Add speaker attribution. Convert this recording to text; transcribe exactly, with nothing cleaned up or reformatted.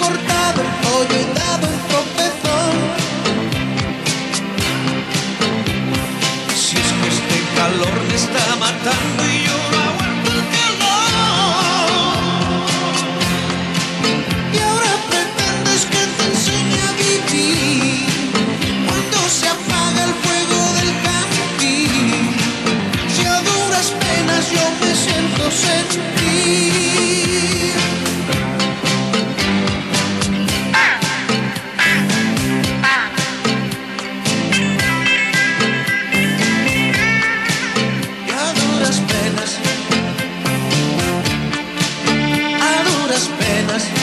Speaker 1: cortado el pollo y dado un tropezón.
Speaker 2: Si es que este calor me está matando y yo no aguanto el calor.
Speaker 1: Y ahora pretendes que te enseñe a vivir cuando se apaga el fuego del camping. Si a duras penas yo me siento sentir. Y a duras penas, a duras penas